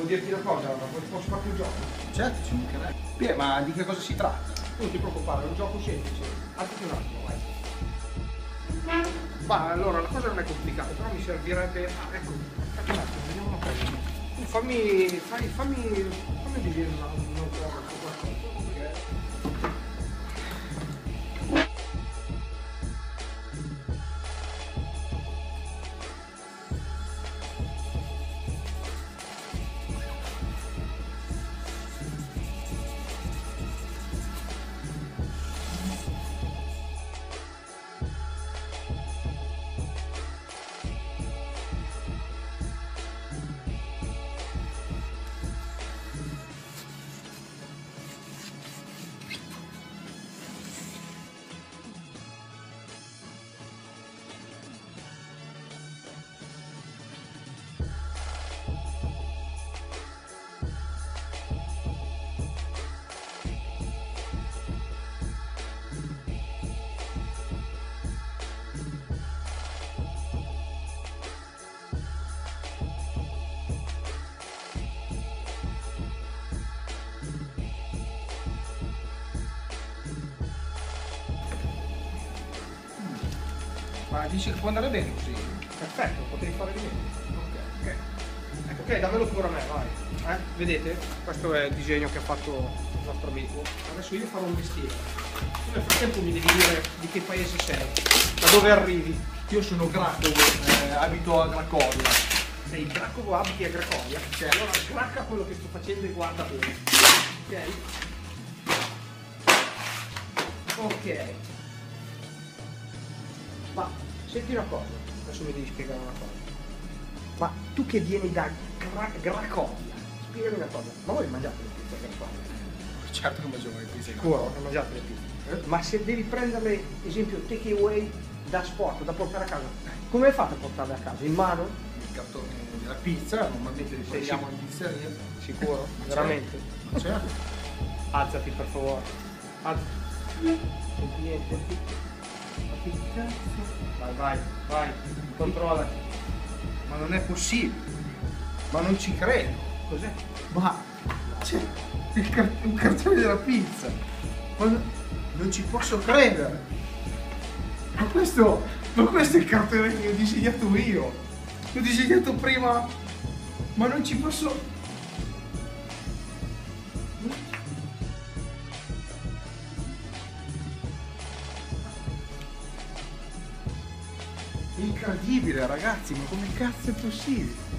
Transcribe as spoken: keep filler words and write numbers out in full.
dirti una cosa, posso farti un gioco? Certo, ci mancherebbe. Beh, ma di che cosa si tratta? Non ti preoccupare, è un gioco semplice. Alzati un attimo, vai. Ma allora, la cosa non è complicata, però mi servirebbe... Ah, ecco, aspetta un attimo, vediamo una cosa. Tu fammi... Fai, fammi... Fammi vedere una, una cosa su qualcosa. Ma dici che può andare bene così? Perfetto, potevi fare di meglio. Ok, ok. Ecco, ok, dammelo pure a me, vai. Eh? Vedete? Questo è il disegno che ha fatto il nostro amico. Adesso io farò un mestiere. Tu nel frattempo mi devi dire di che paese sei, da dove arrivi. Io sono Gracovo, eh, abito a Cracovia. Sei Gracovo, abiti a Cracovia. Certo. Allora sgracca quello che sto facendo e guarda bene. Ok? Ok. Ma senti una cosa, adesso mi devi spiegare una cosa. Ma tu che vieni da Gra Cracovia, spiegami una cosa, ma voi mangiate le pizze a Cracovia? Certo che mangiamo le pizze. Sicuro che mangiate le pizze. Ma se devi prenderle, esempio, take away da sport, da portare a casa, come fate a portarle a casa? In mano? Il cartone della pizza, normalmente li prendiamo in pizzeria. Sicuro? Veramente? Certo. Alzati per favore. Alzati. Senti niente? Vai, vai, vai, controllati. Ma non è possibile. Ma non ci credo. Cos'è? Ma c'è il car un cartone della pizza. Ma no, non ci posso credere. Ma questo, ma questo è il cartone che ho disegnato io. L'ho disegnato prima. Ma non ci posso. Incredibile ragazzi, ma come cazzo è possibile?